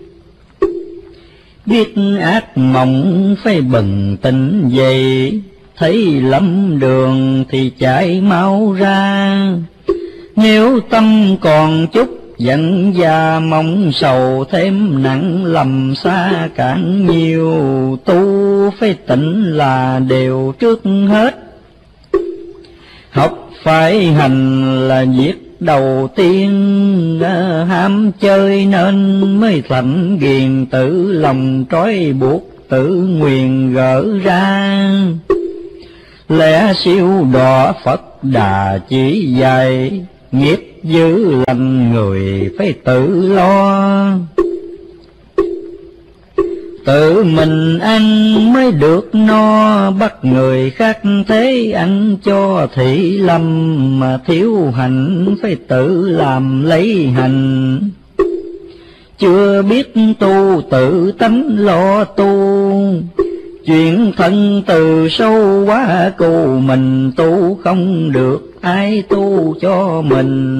Biết ác mộng phải bừng tỉnh dậy, thấy lầm đường thì chạy mau ra. Nếu tâm còn chút giận và mong sầu thêm nặng, lầm xa càng nhiều tu phải tịnh là điều trước hết. Học phải hành là việc đầu tiên, ham chơi nên mới thành ghiền, tự lòng trói buộc tự nguyền gỡ ra. Lẽ siêu đỏ Phật Đà chỉ dạy, nghiệp dữ lành người phải tự lo. Tự mình ăn mới được no, bắt người khác thế ăn cho thị lâm. Mà thiếu hành phải tự làm lấy hành, chưa biết tu tự tánh lo tu. Chuyện thân từ sâu quá cù mình, tu không được ai tu cho mình.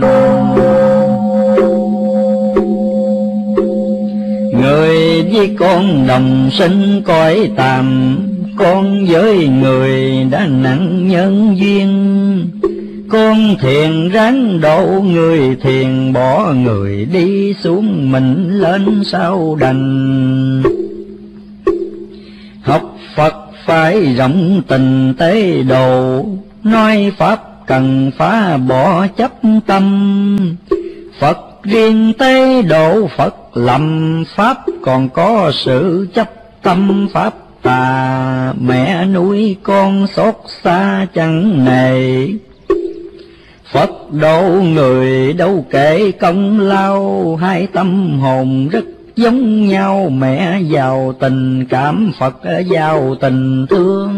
Người với con đồng sinh cõi tạm, con với người đã nặng nhân duyên. Con thiền ráng độ người thiền, bỏ người đi xuống mình lên sao đành. Học Phật phải rộng tình tế độ, nói Pháp cần phá bỏ chấp tâm. Phật riêng tế độ Phật lầm, Pháp còn có sự chấp tâm Pháp tà. Mẹ nuôi con xót xa chẳng nề, Phật độ người đâu kể công lao. Hai tâm hồn rất giống nhau, mẹ giàu tình cảm, Phật giàu tình thương.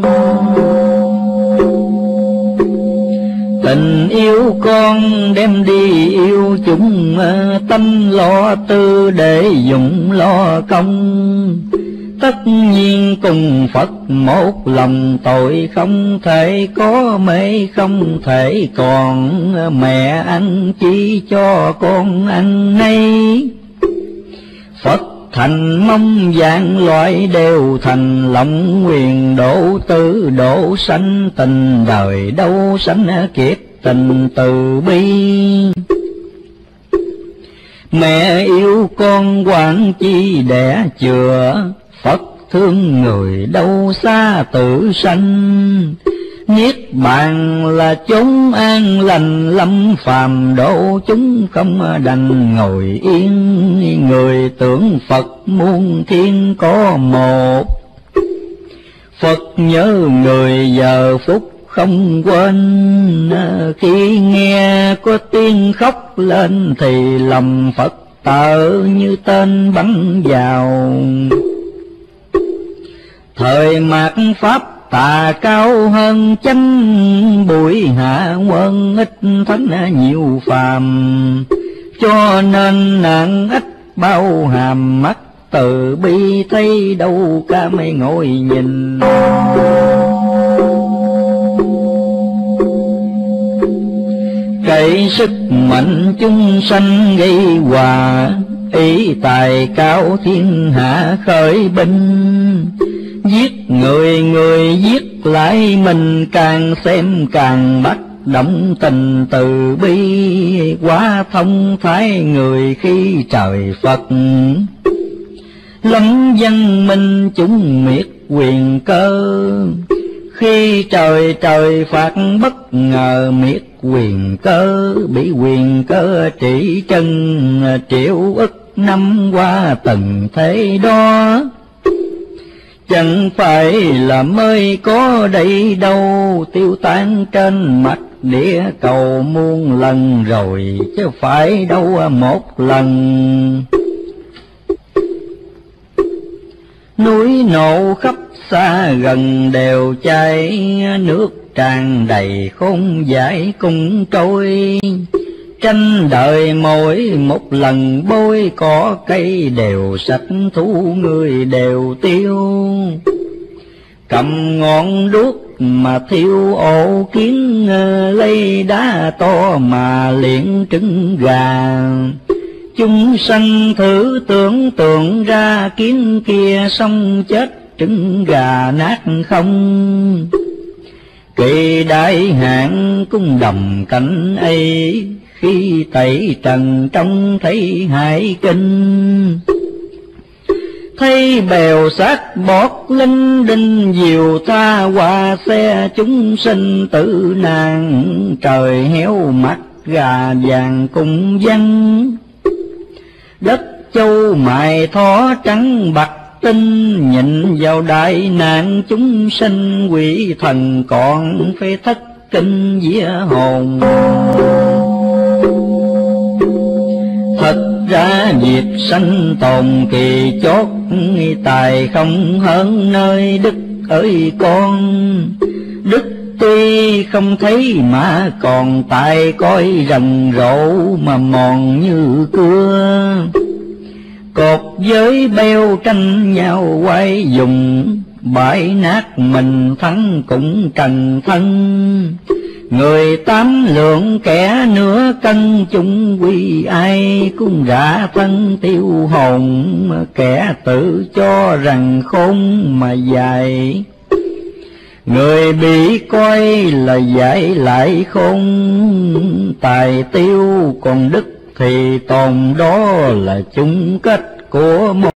Tình yêu con đem đi yêu chúng, tâm lo tư để dụng lo công. Tất nhiên cùng Phật một lòng, tội không thể có mê không thể còn. Mẹ ăn chi cho con ăn nay, Phật thành mong vạn loại đều thành. Lòng nguyện độ tư độ sanh, tình đời đâu sanh kiếp tình từ bi. Mẹ yêu con quản chi đẻ chừa, Phật thương người đâu xa tự sanh. Niết bàn là chốn an lành, lâm phàm độ chúng không đành ngồi yên. Người tưởng Phật muôn thiên có một, Phật nhớ người giờ phút không quên. Khi nghe có tiếng khóc lên thì lòng Phật tợ như tên bắn vào. Thời mạt Pháp tà cao hơn chánh, bụi hạ quân ít thánh nhiều phàm. Cho nên nạn ít bao hàm, mắt từ bi thấy đâu cả mấy ngồi nhìn. Cậy sức mạnh chúng sanh gây hòa, ý tài cao thiên hạ khởi binh. Giết người người giết lại mình, càng xem càng bắt động tình từ bi. Quá thông thái người khi trời Phật, lâm dân minh chúng miệt quyền cơ. Khi trời trời phạt bất ngờ miệt quyền cơ, bị quyền cơ trị chân triệu ức năm qua từng thế đó. Chẳng phải là mới có đây đâu, tiêu tan trên mặt địa cầu muôn lần rồi, chứ phải đâu một lần. Núi nổ khắp xa gần đều cháy, nước tràn đầy không giải cùng trôi. Tranh đời mỗi một lần bôi cỏ cây đều sạch, thú người đều tiêu. Cầm ngọn đuốc mà thiêu ổ kiến, lấy đá to mà liệng trứng gà. Chúng sanh thử tưởng tượng ra, kiến kia xong chết trứng gà nát không. Kỳ đại hạn cũng đầm cảnh ấy, khi tẩy trần trông thấy hải kinh. Thấy bèo sát bọt linh đinh diều tha qua xe chúng sinh tử nạn. Trời héo mắt gà vàng cùng dân, đất châu mài thó trắng bạc tinh. Nhịn vào đại nạn chúng sinh quỷ thần còn phải thất kinh vía hồn. Thật ra việc sanh tồn kỳ chót, tài không hơn nơi đức ơi con. Đức tuy không thấy mà còn tài coi rầm rộ mà mòn như cưa. Cột giới beo tranh nhau quay dùng, bãi nát mình thắng cũng trần thân. Người tám lượng kẻ nửa cân chung quy, ai cũng rã thân tiêu hồn. Kẻ tự cho rằng khôn mà dài, người bị coi là giải lại khôn. Tài tiêu còn đức thì tồn, đó là chung kết của một